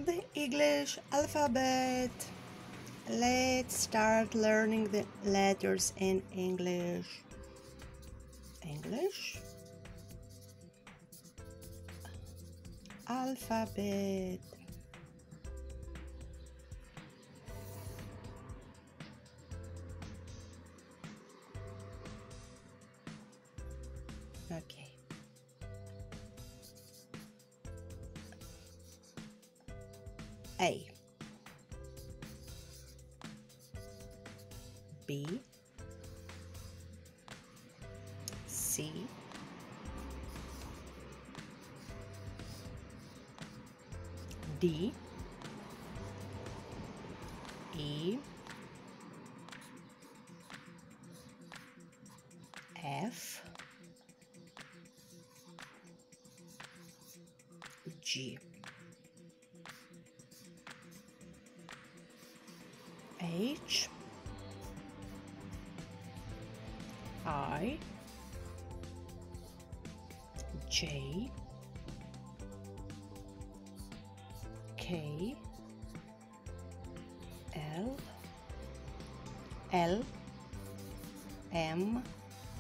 The English alphabet. Let's start learning the letters in English. English alphabet. Okay. A, B, C, D, E, F, G, H, I, J, K, L, M,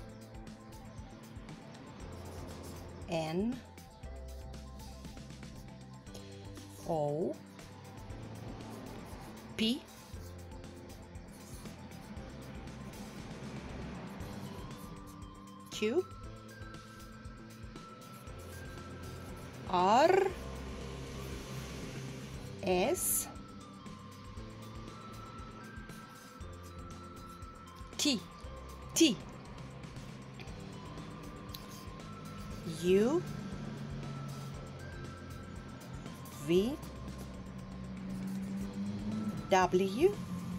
N, O, P, Q, R, S, T, U, V, W,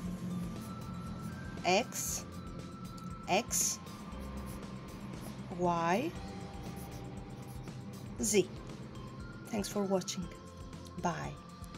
X, Y, Z. Thanks for watching. Bye.